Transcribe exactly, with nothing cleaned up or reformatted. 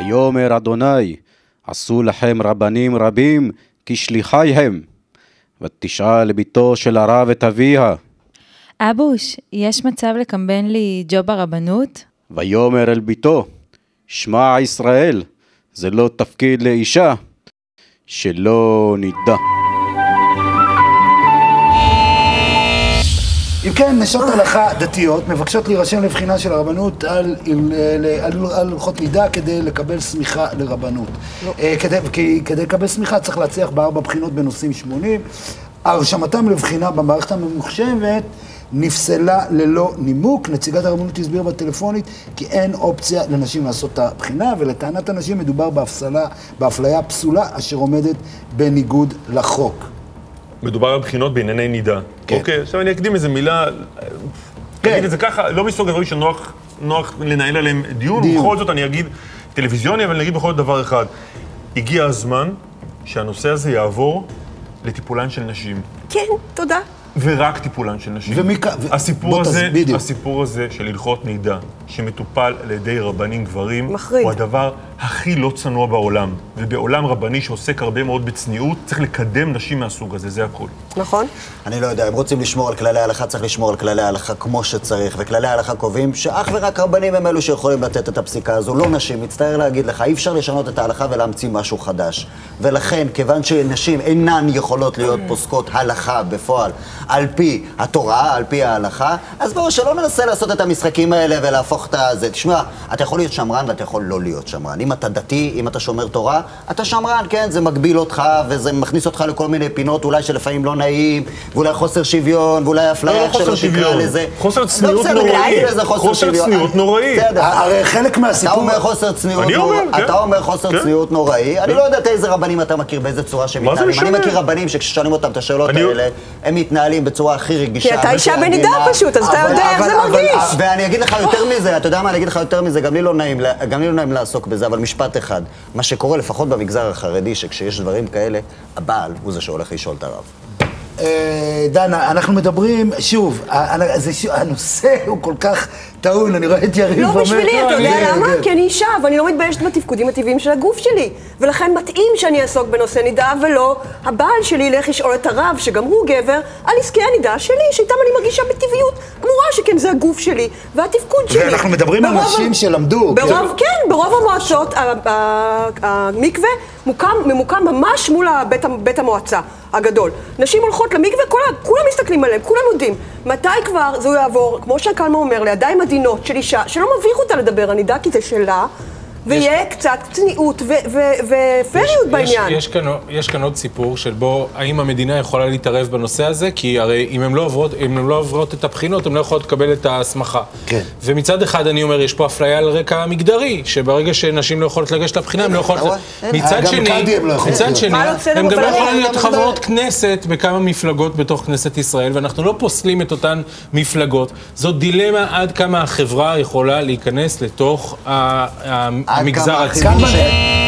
ויאמר אדוני, עשו לכם רבנים רבים כשליחי הם. ותשאל ביתו של הרב את אביה. אבוש, יש מצב לקמבן לי ג'וב ברבנות? ויאמר אל ביתו, שמע ישראל, זה לא תפקיד לאישה, שלא נדע. אם כן, נשות הלכה דתיות מבקשות להירשם לבחינה של הרבנות על, על, על, על הלכות נידה כדי לקבל סמיכה לרבנות. לא. כדי, כדי לקבל סמיכה צריך להצליח בארבע בחינות בנושאים שמונים. הרשמתם לבחינה במערכת הממוחשבת נפסלה ללא נימוק. נציגת הרבנות הסביר בטלפונית כי אין אופציה לנשים לעשות את הבחינה, ולטענת הנשים מדובר באפסלה, באפליה פסולה אשר עומדת בניגוד לחוק. מדובר על בחינות בענייני נידה. כן. אוקיי, עכשיו אני אקדים איזה מילה, כן. אגיד את זה ככה, לא מסוג הדברים שנוח נוח לנהל עליהם דיון, דיון. ובכל זאת אני אגיד טלוויזיוני, אבל אני אגיד בכל זאת דבר אחד. הגיע הזמן שהנושא הזה יעבור לטיפולן של נשים. כן, תודה. ורק טיפולן של נשים. ומיקה, ו... הסיפור הזה, בדיוק. הסיפור הזה של הלכות נידה, שמטופל על ידי רבנים גברים, מחריד. הוא הדבר הכי לא צנוע בעולם. ובעולם רבני שעוסק הרבה מאוד בצניעות, צריך לקדם נשים מהסוג הזה, זה הכל. נכון? אני לא יודע, אם רוצים לשמור על כללי ההלכה, צריך לשמור על כללי ההלכה כמו שצריך, וכללי ההלכה קובעים שאך ורק רבנים הם אלו שיכולים לתת את הפסיקה הזו, לא נשים. מצטער להגיד לך, אי אפשר לשנות את ההלכה ולהמציא משהו חדש. ולכן, כיוון שנשים אינן יכולות להיות פוסקות הלכה בפועל, על פי התורה, על פי ההלכה, אז בואו שלא ננסה לעשות את המשחקים האלה ולהפוך את זה. תשמע, אתה יכול להיות שמרן ואתה יכול לא להיות שמרן. אם אתה דתי, אם אתה שומר תורה, אתה שמרן, כן, זה מגביל אותך וזה מכניס אותך לכל מיני פינות, אולי שלפעמים לא נעים, ואולי חוסר שוויון, ואולי אפליה, איך שלא תקרא לזה. חוסר צניעות נוראי. חוסר צניעות נוראי. הרי חלק מהסיפור... אתה אומר חוסר צניעות נוראי. אתה אומר חוסר צניעות נוראי. אני לא יודעת איזה רבנים אתה מכיר, באיזה צורה שהם מתנהלים. אני מכיר רבנים שכששואלים אותם את השאלות האלה, הם מתנהלים בצורה הכי רגישה. כי אתה אישה בנידה פשוט, אז אתה יודע איך זה מרגיש. ואני אגיד לך יותר מזה, אתה יודע מה, אני אגיד לך יותר מזה, גם לי לא נעים, גם לי לא נעים לעסוק בזה, אבל משפט אחד. מה שקורה לפחות במגזר החרדי, שכשיש דברים כאלה, הבעל הוא זה שהולך לשאול את הרב. דנה, אנחנו מדברים, שוב, הנושא הוא כל כך טעון, אני רואה את יריב לא ואומר... בשבילי, אתה יודע למה? כי אני אישה, ואני לא מתביישת בתפקודים הטבעיים של הגוף שלי. ולכן מתאים שאני אעסוק בנושא נידה, ולא הבעל שלי ילך לשאול את הרב, שגם הוא גבר, על עסקי הנידה שלי, שאיתם אני מרגישה בטבעיות גמורה, שכן זה הגוף שלי, והתפקוד שלי. ואנחנו מדברים על נשים שלמדו. כן, ברוב המועצות, המקווה ממוקם ממש מול בית המועצה הגדול. נשים הולכות למקווה, כולם מסתכלים עליהם, כולם יודעים. מתי כבר זה יעבור, כמו שהקלמה אומר, לידיים עדינות של אישה, שלא מביך אותה לדבר הנידה, כי זה שלה, ויהיה קצת צניעות ופריות בעניין. יש כאן עוד סיפור של בו, האם המדינה יכולה להתערב בנושא הזה, כי הרי אם הן לא עוברות את הבחינות, הן לא יכולות לקבל את ההסמכה. ומצד אחד אני אומר, יש פה אפליה על רקע מגדרי, שברגע שנשים לא יכולות לגשת לבחינה, הן לא יכולות... מצד שני, מצד שני, הן גם לא יכולות להיות חברות כנסת בכמה מפלגות בתוך כנסת ישראל, ואנחנו לא פוסלים את אותן מפלגות. זאת דילמה עד כמה החברה יכולה להיכנס לתוך המגזר עצמי.